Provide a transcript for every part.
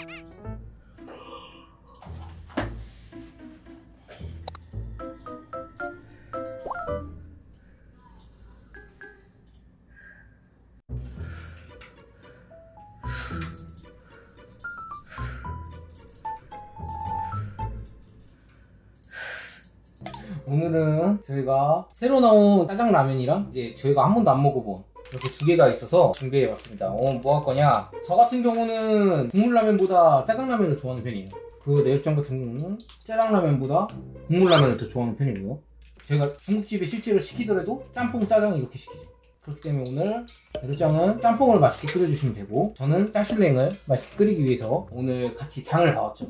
오늘은 저희가 새로 나온 짜장라면이랑 이제 저희가 한 번도 안 먹어본 이렇게 두 개가 있어서 준비해봤습니다. 뭐 할 거냐? 저 같은 경우는 국물라면보다 짜장라면을 좋아하는 편이에요. 그 내일장 같은 경우는 짜장라면보다 국물라면을 더 좋아하는 편이고요. 저희가 중국집에 실제로 시키더라도 짬뽕, 짜장 이렇게 시키죠. 그렇기 때문에 오늘 내일장은 짬뽕을 맛있게 끓여주시면 되고, 저는 짜실랭을 맛있게 끓이기 위해서 오늘 같이 장을 봐왔죠.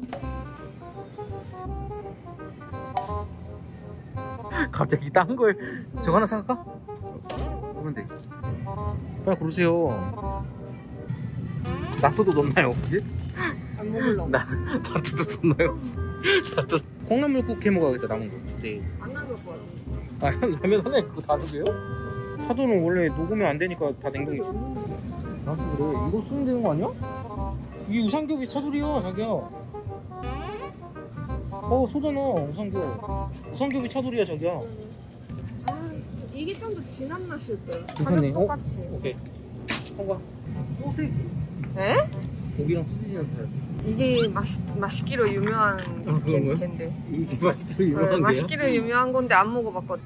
갑자기 딴 걸 저거 하나 사갈까? 그러면 돼. 빨리 고르세요. 나토도 넣나요 혹시? 안 먹으려고. 나토도 넣나요? 나토 콩나물국 해 먹어야겠다. 남은 거. 네. 안 나눌 거야. 아, 라면 하나에 그거 다 넣어요? 차도는 원래 녹으면 안 되니까 다 냉동이지. 나한테 그래. 이거 쓰면 되는 거 아니야? 이게 우삼겹이 차돌이야, 자기야. 소잖아. 우삼겹이 차돌이야, 자기야. 아, 이게 좀 더 진한 맛일 거야. 괜찮네. 가격 똑같이. 오케이. 통과. 소시지. 에? 고기랑 소시지는 다르. 이게 맛있기로 유명한 캔데. 이게 맛있기로 유명한 게요? 맛있기로 유명한 건데 안 먹어봤거든.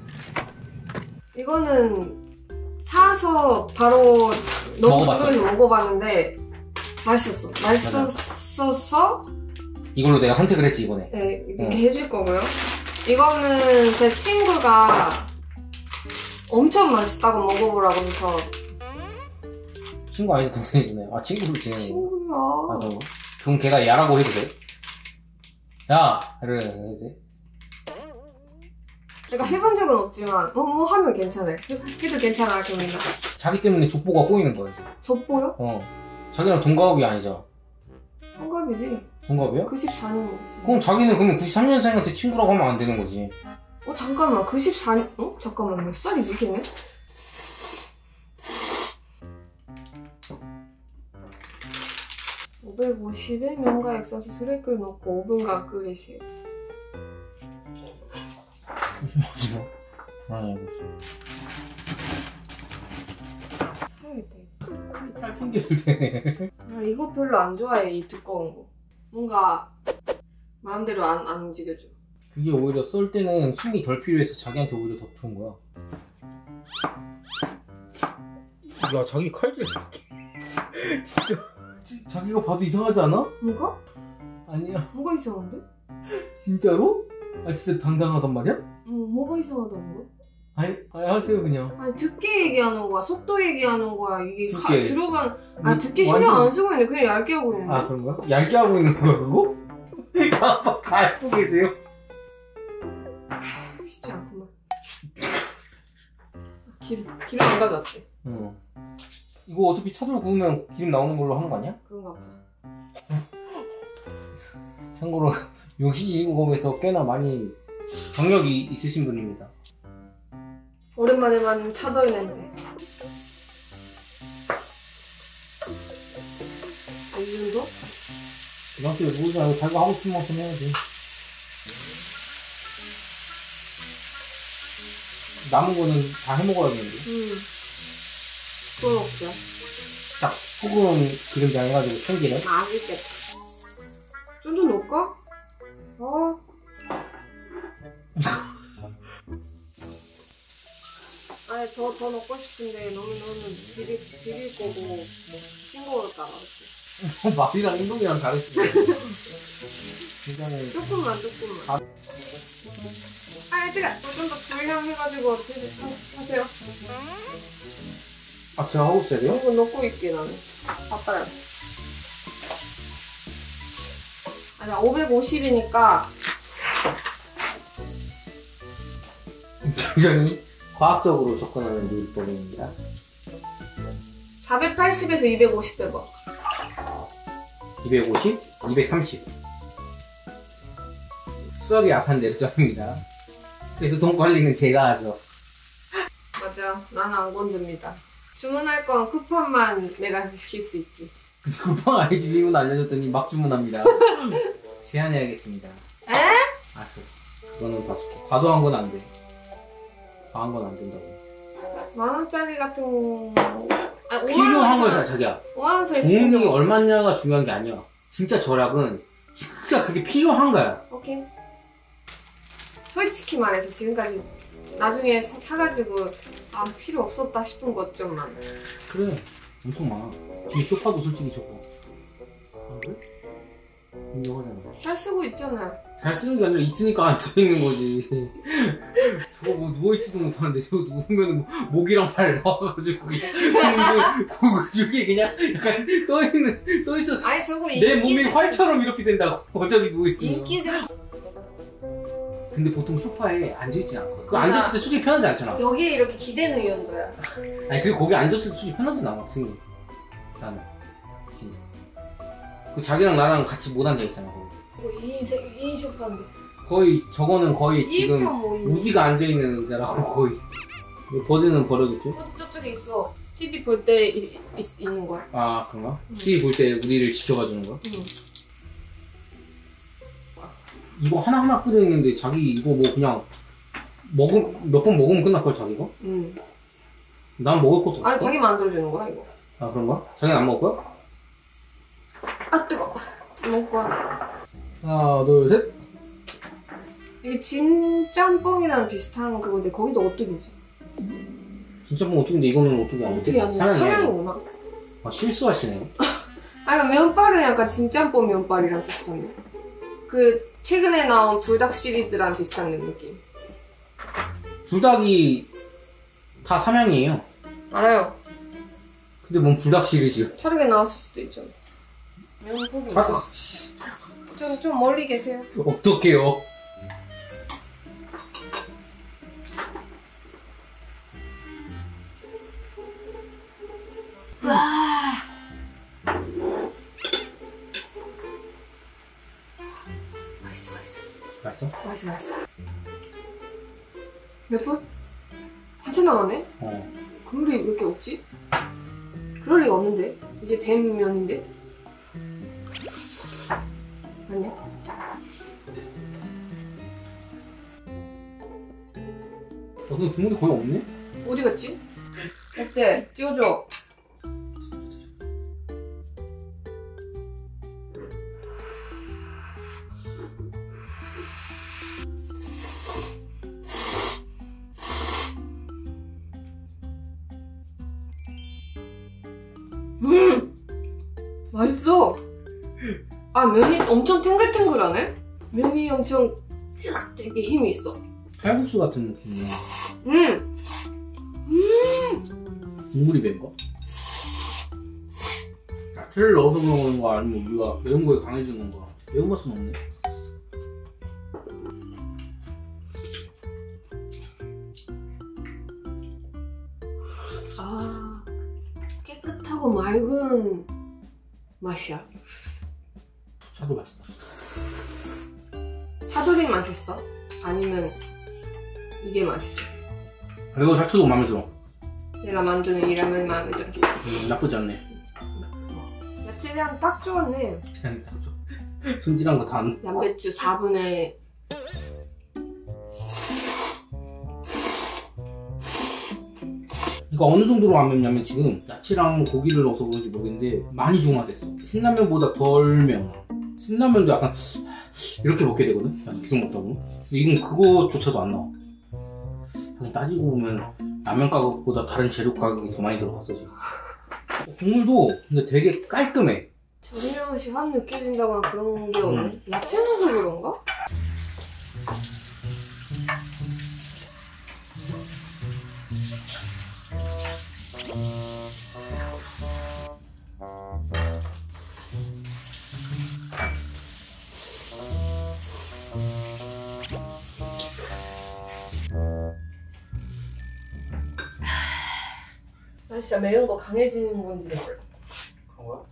이거는 사서 바로 너무 궁금해서 먹어봤는데 맛있었어. 맛있었어. 이걸로 내가 선택을 했지 이번에. 네, 이렇게 해줄 거고요. 이거는 제 친구가 엄청 맛있다고 먹어보라고 해서. 친구 아니죠? 동생이잖아요. 아, 친구로 지내는 거. 친구야. 아, 그럼 걔가 야라고 해도 돼? 야! 이래 해도 돼? 내가 해본 적은 없지만 뭐 하면 괜찮아요. 해도 괜찮아. 그럼 민나. 자기 때문에 족보가 꼬이는 거야. 족보요? 자기랑 동갑이 아니잖아. 동갑이지. 동갑이야? 94년이지. 그럼 자기는 그러면 93년생한테 친구라고 하면 안 되는 거지. 잠깐만. 94년? 잠깐만. 몇 살이지 걔는? (550에) 면과 액젓을 술에 끓여 넣고 5분간 끓이세요. 조심하지 마. 불안해 보지. 사야겠다 이거. 팔 핑계를 대네. 이거 별로 안 좋아해. 이 두꺼운 거. 뭔가 마음대로 안 움직여줘. 그게 오히려 썰 때는 힘이 덜 필요해서 자기한테 오히려 더 좋은 거야. 야, 자기 칼질 진짜 자기가 봐도 이상하지 않아? 뭐가? 아니야. 뭐가 이상한데? 진짜로? 아, 진짜 당당하단 말이야? 뭐가 이상하다는 거야? 아니 하세요 그냥. 아니 두께 얘기하는 거야? 속도 얘기하는 거야? 이게 두께. 들어간 두께 신경 안 쓰고 있는데 그냥 얇게 하고 있는데. 아, 그런 거야? 얇게 하고 있는 거야 그거? 아빠 갈고 계세요? 쉽지 않구만. 기름 안 가져왔지? 이거 어차피 차돌 구우면 기름 나오는 걸로 하는 거 아니야? 그런가 보다. 참고로 요식업에서 꽤나 많이 경력이 있으신 분입니다. 오랜만에 맡는 차돌 냄새. 이 정도? 이렇게 누구지 말고 자기가 하고 싶은 만큼 해야지. 남은 거는 다 해먹어야겠는데. 그건 없어. 딱 소금 기름장 해가지고 참기름. 맛있겠다. 좀 더 넣을까? 아니 더 넣고 싶은데 너무 비릴 거고 싱거울까 봐. 말이랑 행동이랑 다르지. 굉장히 조금만. 뜨거. 좀 더 불향 해가지고 하세요. 아, 제가 하고 있어야 돼요? 이거 넣고 있게 나는. 바빠요. 아니 550이니까 굉장히 과학적으로 접근하는 요리법입니다. 480에서 250 빼봐. 250, 230. 수학이 약한 내르점입니다. 그래서 돈 관리는 제가 하죠. 맞아. 나는 안 건듭니다. 주문할 건 쿠팡만 내가 시킬 수 있지. 근데 쿠팡 아이디 비밀번호 알려줬더니 막 주문합니다. 제한해야겠습니다. 에? 알았어. 그거는 봐줄게. 과도한 건 안 돼. 과한 건 안 된다고. 10,000원짜리 같은 거. 아, 필요한 거야, 자기야. 5만원짜리 돈이 얼마냐가 중요한 게 아니야. 진짜 절약은 진짜 그게 필요한 거야. 오케이. 솔직히 말해서 지금까지 나중에 사가지고 아 필요 없었다 싶은 것 좀 많아. 그래. 엄청 많아. 뒤에 소파도 솔직히 좋고. 아, 그래? 인정하잖아. 잘 쓰고 있잖아. 잘 쓰는 게 아니라 있으니까 앉아있는 거지. 저거 뭐 누워있지도 못하는데 저거 누우면 목이랑 발 나와가지고 그냥 고중에 그냥 약간 떠있어. 아니 저거 내 몸이 활처럼 이렇게 된다고. 어차피 누워있으면. 인기적. 근데 보통 소파에 앉아있진 않거든. 그 맞아. 앉았을 때 솔직히 편하지 않잖아. 여기에 이렇게 기대는 이유인거야. 아니 그리고 거기 앉았을 때 솔직히 편하진 않아. 승희. 나는. 그 자기랑 나랑 같이 못 앉아있잖아. 거기. 2인 쇼파인데. 거의 저거는 거의 지금 1.5인치. 우디가 앉아있는 의자라고 거의. 버드는 버려뒀죠? 어디 저쪽에 있어. TV 볼 때 있는 거야. 아 그런가? TV 볼 때 우리를 지켜봐주는 거야? 응. 이거 하나하나 끓여있는데 자기 이거 뭐 그냥 몇 번 먹으면 끝날걸 자기가? 응. 난 먹을 것도 없어. 아니 자기 만들어주는 거야 이거. 아 그런가? 자기는 안 먹을 거야? 아 뜨거. 먹을 거야. 하나 둘 셋. 이게 진짬뽕이랑 비슷한 그건데 거기도 오뚜기지. 진짜 뭐 어떻게 이거는 어떻게 안 어떻게 아니야? 사랑이구나. 아 실수하시네. 아 면발은 약간 진짬뽕 면발이랑 비슷한데. 그 최근에 나온 불닭 시리즈랑 비슷한 느낌. 불닭이 다 삼양이에요. 알아요. 근데 뭔 불닭 시리즈? 다르게 나왔을 수도 있죠. 면보기. 좀 멀리 계세요. 어떡해요? 맛있어? 맛있어. 몇 분? 한참 남았네? 국물이 왜 이렇게 없지? 그럴 리가 없는데? 이제 된 면인데? 맞냐? 근데 국물이 거의 없네? 어디 갔지? 어때? 찍어줘. 맛있어. 아 면이 엄청 탱글탱글하네. 면이 엄청 쫙 되게 힘이 있어. 칼국수 같은 느낌이야. 국물이 맵거 야채를 넣어서 먹는 거 아니면 우리가 매운 거에 강해지는 거야? 매운맛은 없네. 아 깨끗하고 맑은 맛이야. 차도 맛있다. 차돌이 맛있어? 아니면 이게 맛있어? 이거 자체도 마음에 들어. 내가 만드는 이 라면 마음에 들어. 나쁘지 않네. 야채랑 딱 좋았네. 그냥 딱 줘. 손질한 거 다 안. 양배추 4분의 이거 어느 정도로 안 맵냐면 지금 야채랑 고기를 넣어서 그런지 모르겠는데 많이 중화됐어. 신라면보다 덜 매워. 신라면도 약간 이렇게 먹게 되거든? 약간 계속 먹다 보면. 이건 그거조차도 안 나와. 그냥 따지고 보면 라면 가격보다 다른 재료 가격이 더 많이 들어갔어 지금. 국물도 근데 되게 깔끔해. 전혀 맛이 확 느껴진다거나 그런 게 없네. 야채 넣어서 그런가? 나 진짜 매운 거 강해지는 건지 몰라. 그런 거야?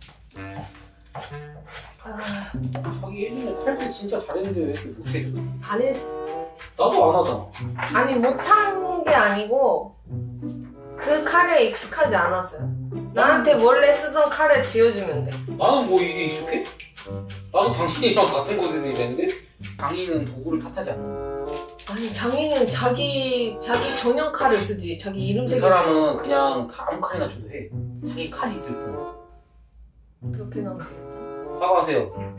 자기 예전에 칼질 진짜 잘했는데 왜 이렇게 못해? 안 했어. 나도 안 하잖아. 아니 못한 게 아니고 그 칼에 익숙하지 않았어요. 나한테 원래 쓰던 칼을 지워주면 돼. 나는 뭐 이게 익숙해? 나도 당신이랑 같은 곳에서 일했는데? 장인은 도구를 탓하지 않아. 아니 장인은 자기 전용 칼을 쓰지. 자기 이름 그 새기. 사람은 그냥 다 아무 칼이나 줘도 해. 자기 칼이 있을 뿐. 그렇게 나오지. 사과하세요.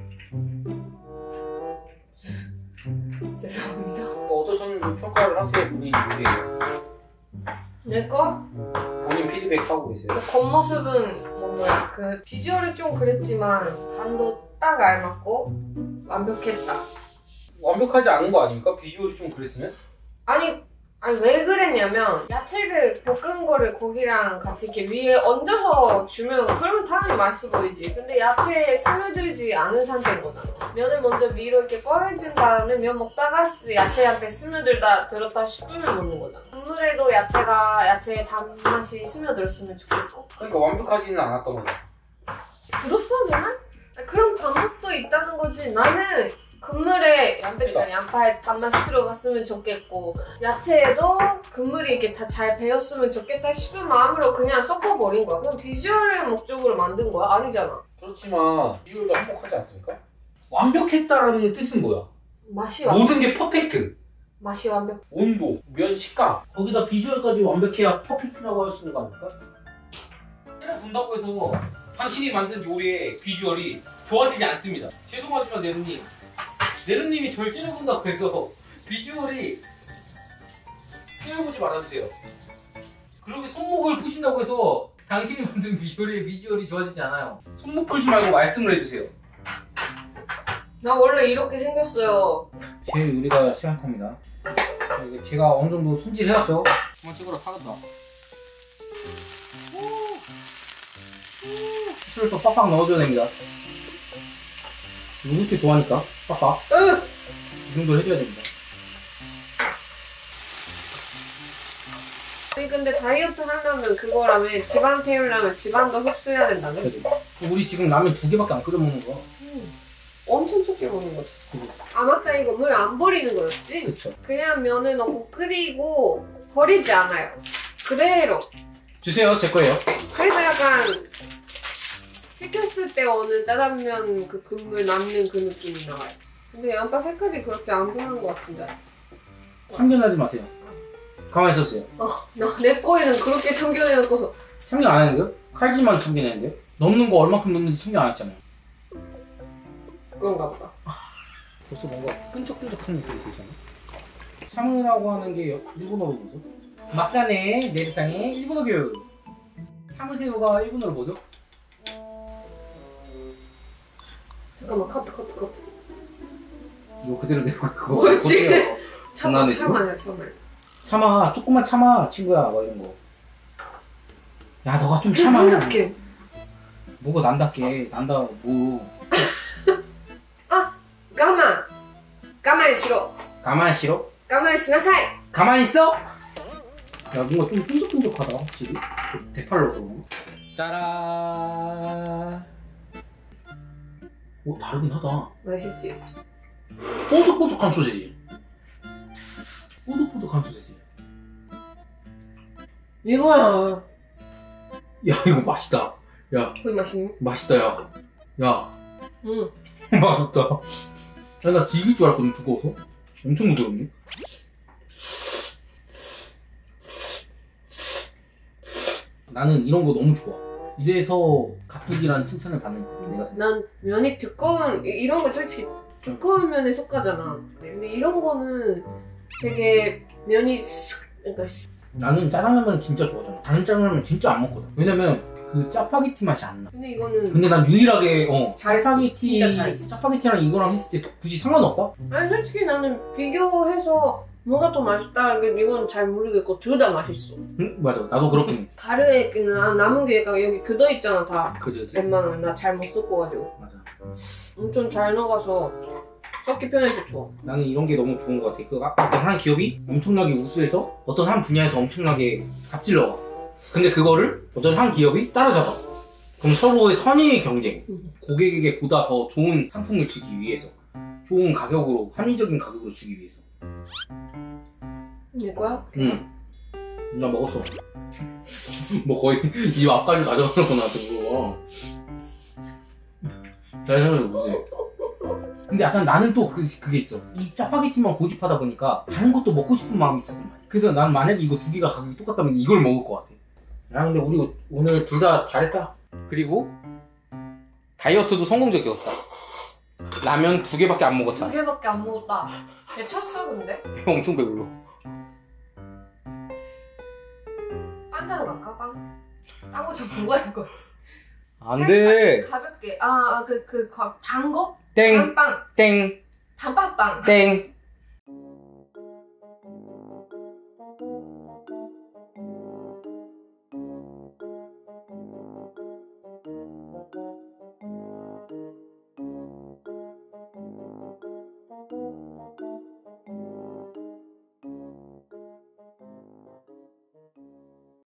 죄송합니다. 어떠셨는지 평가를 하세요. 본인 요리에요. 내 거? 본인 피드백 하고 계세요. 겉모습은 뭐야 그 비주얼은 좀 그랬지만 간도 딱 알맞고 완벽했다. 완벽하지 않은 거 아닙니까? 비주얼이 좀 그랬으면? 아니 왜 그랬냐면 야채를 볶은 거를 고기랑 같이 이렇게 위에 얹어서 주면 그러면 당연히 맛있어 보이지. 근데 야채에 스며들지 않은 상태인 거잖아. 면을 먼저 위로 이렇게 꺼내준 다음에 면 먹다가 야채한테 스며들다 들었다 싶으면 먹는 거잖아. 국물에도 야채의 단맛이 스며들었으면 좋겠고. 그러니까 완벽하지는 않았던 거죠. 들었어 내가? 그런 방법도 있다는 거지. 나는 국물에 양배추랑 양파에 단맛이 들어갔으면 좋겠고 야채에도 국물이 이렇게 다 잘 배었으면 좋겠다 싶은 마음으로 그냥 섞어버린 거야. 그럼 비주얼을 목적으로 만든 거야? 아니잖아. 그렇지만 비주얼도 행복하지 않습니까? 완벽했다라는 뜻은 뭐야? 맛이 모든 게 퍼펙트. 맛이 완벽. 온도, 면 식감 거기다 비주얼까지 완벽해야 퍼펙트라고 할 수 있는 거 아닙니까? 때려본다고 해서 당신이 만든 요리의 비주얼이 좋아지지 않습니다. 죄송하지만 네르님이 절 째려본다고 해서 비주얼이 째려보지 말아주세요. 그렇게 손목을 푸신다고 해서 당신이 만든 비주얼이 좋아지지 않아요. 손목 풀지 말고 말씀을 해주세요. 나 원래 이렇게 생겼어요. 제 요리가 시작합니다. 이제 제가 어느 정도 손질해왔죠. 한번 찍으러 사겠다. 치즈를 또 빡빡 넣어줘야 됩니다. 누구치 좋아하니까 빡빡. 이 정도 해줘야 됩니다. 아니 근데 다이어트 하려면 그거라면 지방 태우려면 지방도 흡수해야 된다며? 그래도. 우리 지금 라면 2개밖에 안 끓여 먹는 거야. 엄청 적게 먹는 거지. 아 맞다, 이거 물 안 버리는 거였지? 그쵸. 그냥 면을 넣고 끓이고 버리지 않아요. 그대로. 주세요, 제 거예요. 그래서 약간 식혔을 때 오는 짜장면 그 국물 남는 그 느낌이 나와요. 근데 양파 색깔이 그렇게 안 변한 것 같은데. 참견하지 마세요. 가만히 있었어요. 내 거에는 그렇게 참견해놓고서. 참견 안 했는데요? 칼질만 참견했는데요? 넣는 거 얼마큼 넣는지 참견 안 했잖아요. 그런가 보다. 벌써 뭔가 끈적끈적한 느낌이 들잖아. 참으라고 하는 게 일본어로 뭐죠? 막간에 내르장에 일본어 교육. 참으세요가 일본어로 뭐죠? 잠깐만, 커트. 이거 그대로 내고 그거 뭐지? 장난해 지금? 참아, 조금만 참아 친구야, 뭐 이런 거. 야, 너가 좀 참아. 난답게. 뭐가 난답게 난다 뭐. 가만히 싫어. 가만히 싫어? 가만히 쉬나사이. 가만히 있어? 야, 뭔가 좀 끈적끈적하다 확실히. 대팔로서 그런가? 짜란. 오, 다르긴 하다. 맛있지? 뽀득뽀득한 소세지. 뽀득뽀득한 소세지. 이거야. 야, 이거 맛있다. 야, 거기 맛있니? 맛있다. 야 응. 맛있다. 야, 나 질길 줄 알았거든, 두꺼워서. 엄청 부드럽네. 나는 이런 거 너무 좋아. 이래서 가뜩이란 칭찬을 받는 거야, 내가 생각해. 난 면이 두꺼운 이런 거 솔직히 두꺼운 면에 속하잖아. 근데 이런 거는 되게 면이 그러니까 나는 짜장라면 진짜 좋아하잖아. 다른 짜장라면 진짜 안 먹거든. 왜냐면 그 짜파게티 맛이 안 나. 근데 이거는 근데 난 유일하게 잘했어. 짜파게티, 진짜 잘했어. 짜파게티랑 이거랑 했을 때 굳이 상관없다? 아니 솔직히 나는 비교해서 뭐가 더 맛있다 이건 잘 모르겠고 둘 다 맛있어. 응? 맞아. 나도 그렇긴 해. 가루에 남은 게 약간 여기 굳어 있잖아 다. 그지? 웬만하면 나 잘 못 섞어가지고 맞아. 엄청 잘 녹아서 섞기 편해서 좋아. 나는 이런 게 너무 좋은 것 같아. 그 어떤 한 기업이 엄청나게 우수해서 어떤 한 분야에서 엄청나게 갑질러와. 근데 그거를 어떤 한 기업이 따라잡아. 그럼 서로의 선의의 경쟁. 고객에게 보다 더 좋은 상품을 주기 위해서. 좋은 가격으로, 합리적인 가격으로 주기 위해서. 이거야? 응. 나 먹었어. 뭐 거의 이 앞까지 가져가는 거 나한테 물어봐. 잘 생각해보세요. 근데 약간 나는 또 그게 있어. 이 짜파게티만 고집하다 보니까 다른 것도 먹고 싶은 마음이 있었단 말이야. 그래서 난 만약에 이거 두 개가 가격이 똑같다면 이걸 먹을 것 같아. 야, 근데 우리 오늘 둘 다 잘했다. 그리고 다이어트도 성공적이었다. 라면 2개밖에 안 먹었다. 2개밖에 안 먹었다. 배쳤어 근데? 엄청 배불러. 빵 사러 갈까? 빵? 빵고 좀 먹어야 할 것 같아. 안 돼. 가볍게. 단 거? 땡. 단빵. 땡. 단팥빵. 땡.